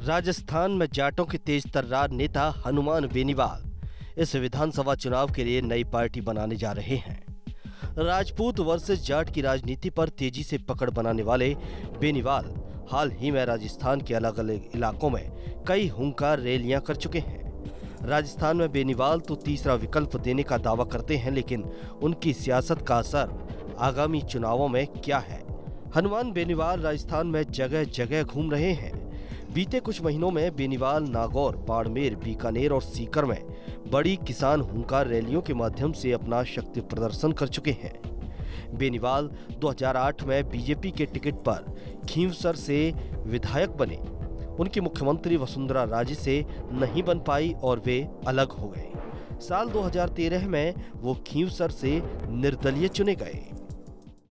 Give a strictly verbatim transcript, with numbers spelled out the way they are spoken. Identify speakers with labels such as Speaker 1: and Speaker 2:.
Speaker 1: राजस्थान में जाटों के तेज तर्रार नेता हनुमान बेनीवाल इस विधानसभा चुनाव के लिए नई पार्टी बनाने जा रहे हैं। राजपूत वर्सेस जाट की राजनीति पर तेजी से पकड़ बनाने वाले बेनीवाल हाल ही में राजस्थान के अलग अलग इलाकों में कई हुंकार रैलियां कर चुके हैं। राजस्थान में बेनीवाल तो तीसरा विकल्प देने का दावा करते हैं, लेकिन उनकी सियासत का असर आगामी चुनावों में क्या है? हनुमान बेनीवाल राजस्थान में जगह जगह घूम रहे हैं। बीते कुछ महीनों में बेनीवाल नागौर, बाड़मेर, बीकानेर और सीकर में बड़ी किसान हुंकार रैलियों के माध्यम से अपना शक्ति प्रदर्शन कर चुके हैं। बेनीवाल दो हज़ार आठ में बीजेपी के टिकट पर खींवसर से विधायक बने। उनकी मुख्यमंत्री वसुंधरा राजे से नहीं बन पाई और वे अलग हो गए। साल दो हज़ार तेरह में वो खींवसर से निर्दलीय चुने गए।